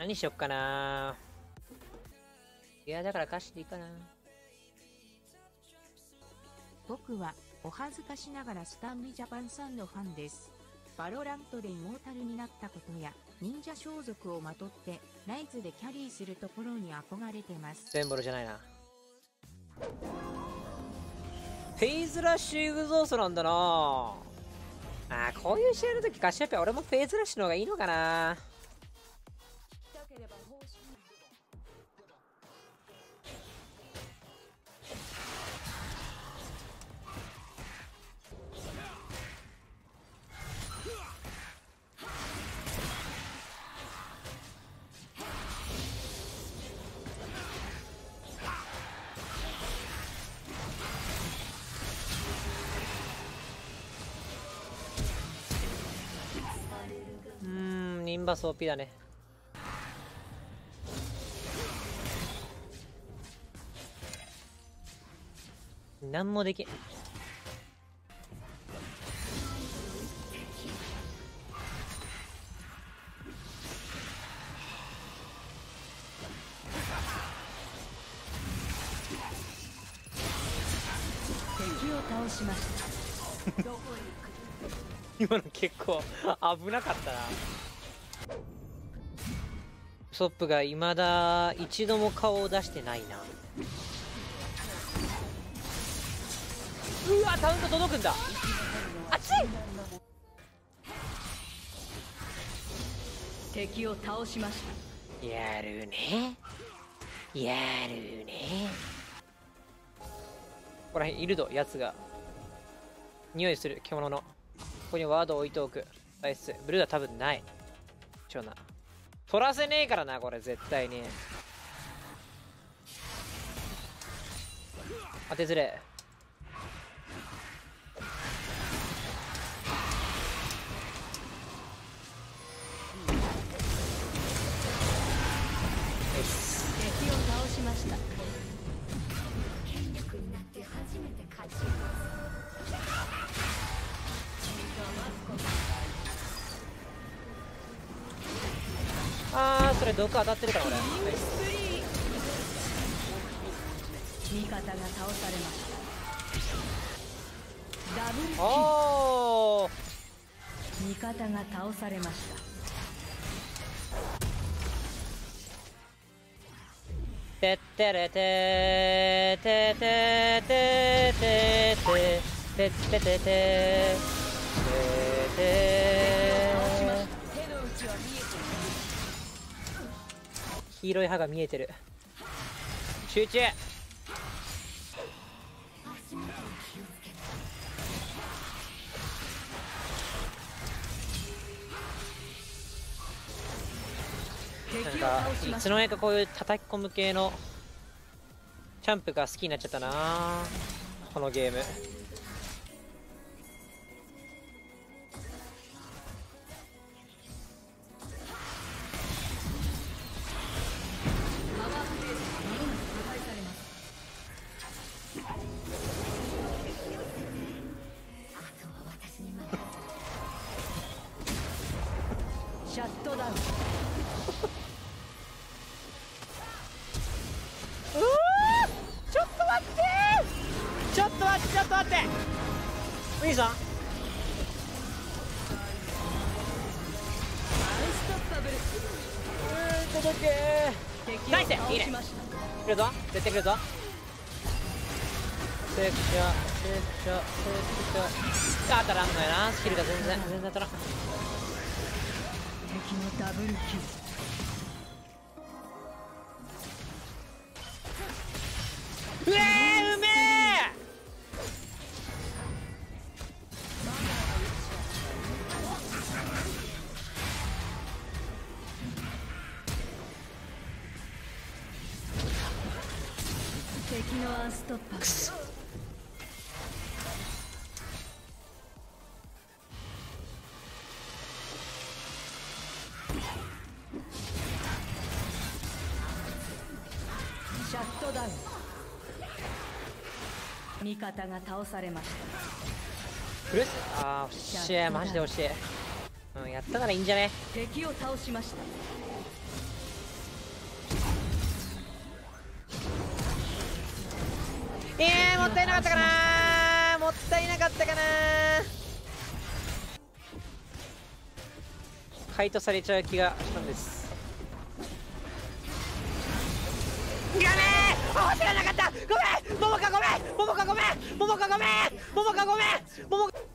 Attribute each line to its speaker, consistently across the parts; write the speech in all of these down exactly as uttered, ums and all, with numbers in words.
Speaker 1: 何しよっかな。いや、だから歌詞でいいかな。
Speaker 2: 僕はお恥ずかしながらスタンリージャパンさんのファンです。バロラントでイモータルになったことや忍者装束をまとってライズでキャリーするところに憧れてます。
Speaker 1: 全ボロじゃないな。フェイズラッシュエグゾーストなんだな。あー、こういう試合の時カシオペア俺もフェイズラッシュの方がいいのかな。うーん、ニンバス オーピー だね。なんもできん。
Speaker 2: 敵を倒しました。
Speaker 1: 今の結構危なかったな。ウソップが未だ一度も顔を出してないな。うわ、タウント届くんだ。熱い。
Speaker 2: 敵を倒しました。
Speaker 1: やるね、やるね。ここら辺いるぞ、やつが。匂いする獣の。ここにワードを置いておく。ナイス。ブルーは多分ない。ちょな。取らせねえからな、これ絶対に。当てずれ。
Speaker 2: 敵を倒しました。
Speaker 1: あー、それ毒当たってるから俺。
Speaker 2: 味方が倒されました。ダブルキル。
Speaker 1: おー、
Speaker 2: 味方が倒されました。
Speaker 1: てってれてーてててててててててて黄色い歯が見えてる。集中。なんかいつの間にかこういう叩き込む系のチャンプが好きになっちゃったなこのゲーム。
Speaker 2: シャットダウン。
Speaker 1: うわちょっと待ってちょっと待ってちょっと待ってウィンさん、
Speaker 2: アンストッパブル。
Speaker 1: うーん届けナイス。いいね。来るぞ絶対来るぞ。セクショセクショセクショ当たらんのやな。スキルが全然全然当たらん。
Speaker 2: 敵のダブルキル。
Speaker 1: うえーうめえ。
Speaker 2: 敵のアンストッパー。
Speaker 1: シ
Speaker 2: ャットダウン。味方が倒されました。
Speaker 1: フルスあー惜しい、マジで惜しい。うん、やったからいいんじゃね。
Speaker 2: 敵を倒しました。
Speaker 1: もったいなかったかな、もったいなかったかな。回答されちゃう気がしたんです。ごめん、あ、知らなかった。ごめん、桃香ごめん、桃香ごめん、桃香ごめん、桃香ごめん、桃香。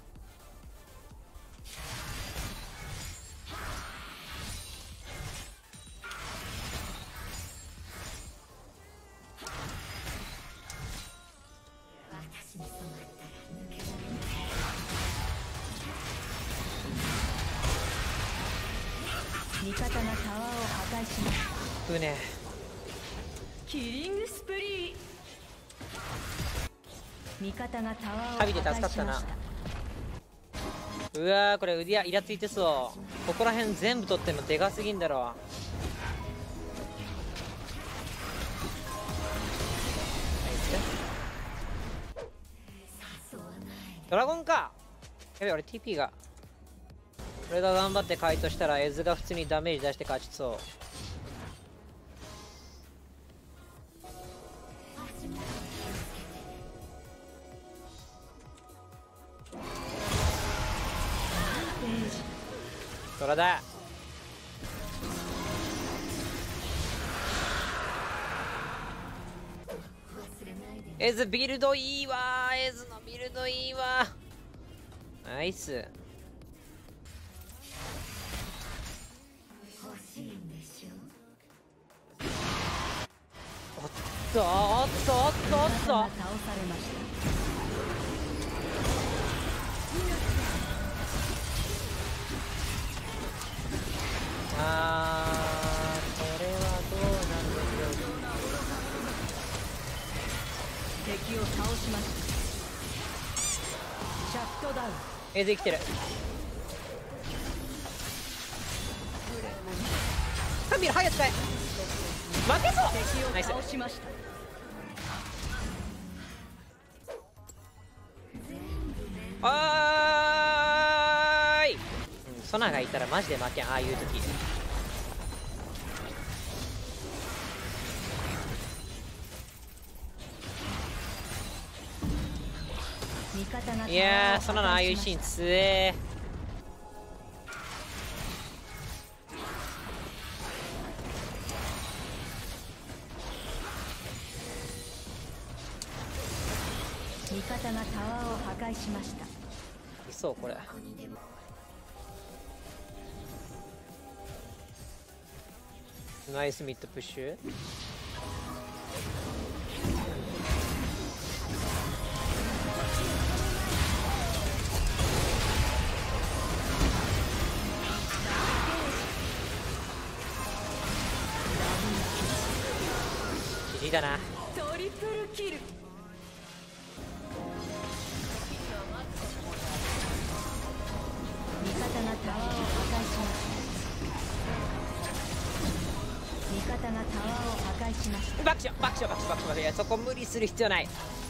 Speaker 3: 味方がタワーを破壊しました。
Speaker 1: うね。
Speaker 3: キリングスプリー。味方がタワーを破
Speaker 1: 旅で助か
Speaker 3: 壊し
Speaker 1: ったな。
Speaker 3: ました。
Speaker 1: うわー、これ腕やイラついてそう。ここら辺全部取ってんのでかすぎんだろ。ナイス。ドラゴンか。やべえ、俺 ティーピー が。俺が頑張って回答したらエズが普通にダメージ出して勝ちそう。それだ。エズビルドいいわー。エズのビルドいいわー。ナイス。おっとおっとおっとおっと。
Speaker 3: 倒されました。
Speaker 1: あー、これはどうなんでしょう。
Speaker 3: 敵を倒しました。シャットダウン。
Speaker 1: エズ生きてる。カミル早く使え。負けそう。
Speaker 3: 敵を
Speaker 1: ナイス。
Speaker 3: 倒しました。
Speaker 1: おーい、うん、ソナがいたらマジで負けん。ああいう時
Speaker 3: 味方が
Speaker 1: いやー、ソナのああいうシーンつえ
Speaker 3: 味方がタワーを破壊しました。
Speaker 1: ー。いそうこれ。ナイスミッドプッシュ。ギリだな。
Speaker 3: トリプルキル。味方がタワーを破壊しました。味方がタワーを破壊しました。
Speaker 1: 爆笑爆笑爆笑爆笑。いや、そこ無理する必要ない。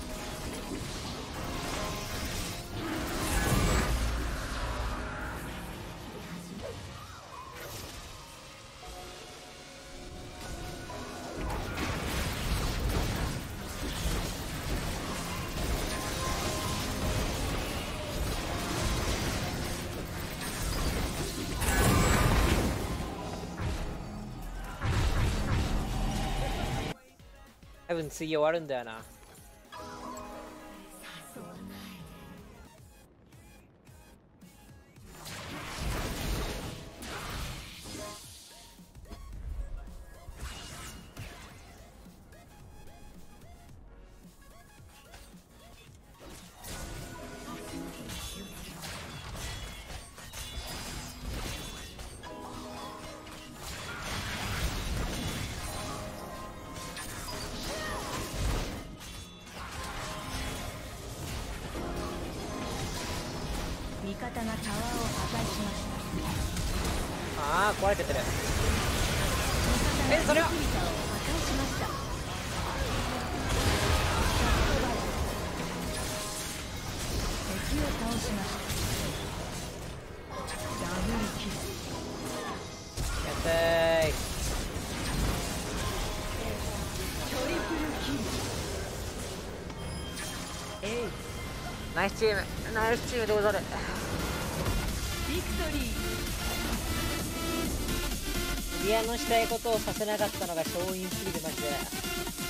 Speaker 1: 多分次終わるんだよな。
Speaker 3: 味方がタワーを破壊しました。
Speaker 1: ああ、壊れててる。え、それは
Speaker 3: フリーターを破壊しました。敵を倒しました。ダブルキル。
Speaker 1: やったーい。
Speaker 3: トリプルキル。
Speaker 1: ナイスチームナイスチームでござる。
Speaker 3: ビクトリー。
Speaker 1: リアのしたいことをさせなかったのが勝因すぎるマジで。